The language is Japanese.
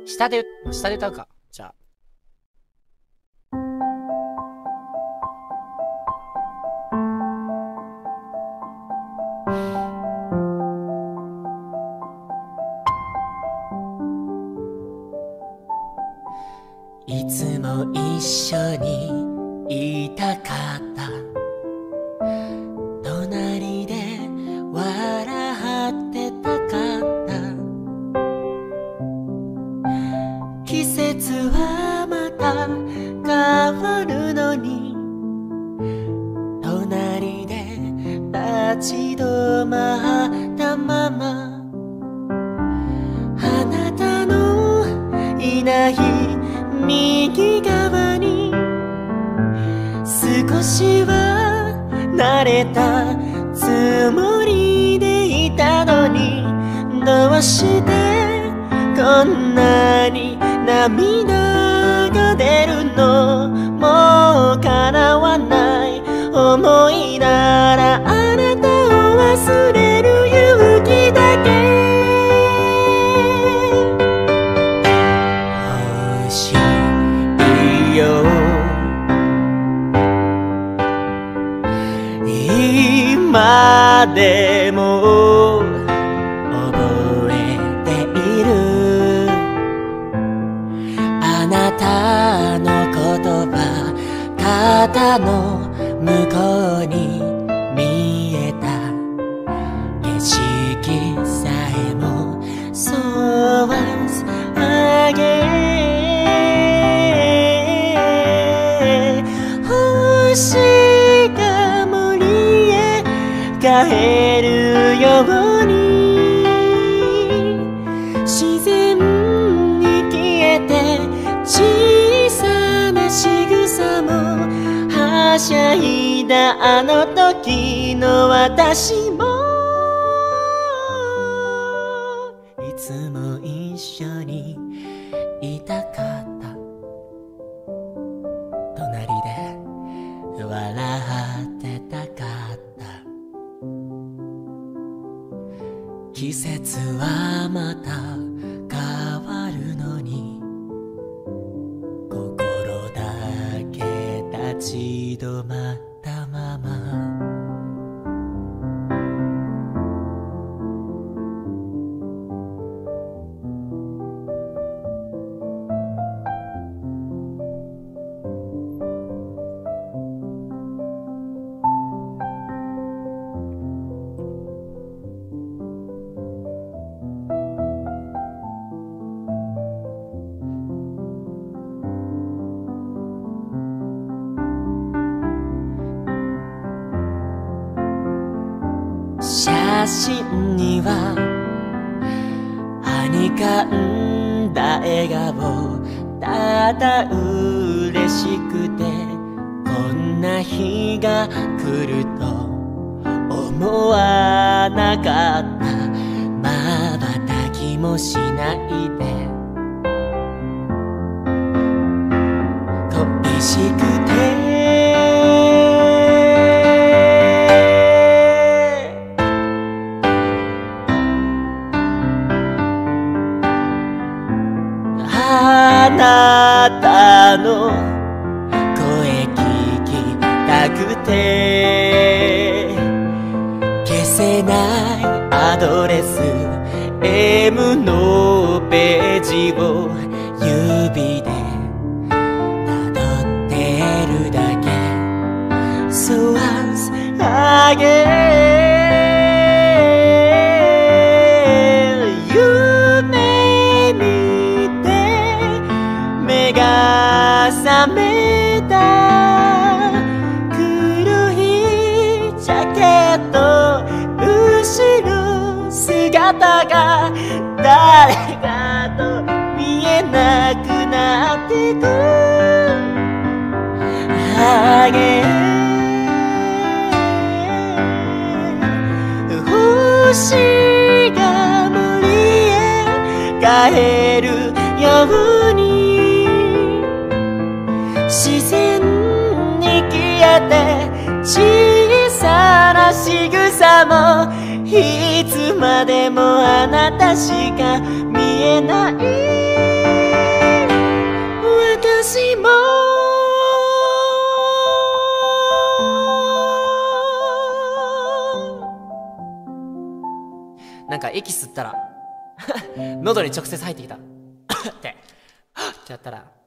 下で歌うか。じゃあ。いつも一緒にいたかった。隣で笑ってたかった。季節はまた変わるのに、隣で立ち止まったまま、あなたのいない右側に少しは慣れたつもりでいたのに、どうしてこんなに涙が出るの。もう叶わない想いなら、あなたを忘れる勇気だけ欲しいよ。今でも覚えている、あなたの言葉、肩の向こうに見えた景色さえも、そうあげ星が森へ帰るように、自然に消えて小さな仕草もはしゃいだあの時の私も、いつも一緒にいたかった。隣で笑ってたかった。季節はまた変わるのに、心だけ立ち止まったまま。写真にははにかんだ笑顔、ただ嬉しくてこんな日が来ると思わなかった。まばたきもしないで恋しくてあなたの声聞きたくて、消せないアドレス M のページを指で辿ってるだけ。 So once again目が覚めた。黒いジャケット、後ろ姿が誰かと見えなくなってく。あげ星が森へ帰るように、自然に消えて小さな仕草も、いつまでもあなたしか見えない。 なんか息吸ったら喉に直接入ってきたってってやったら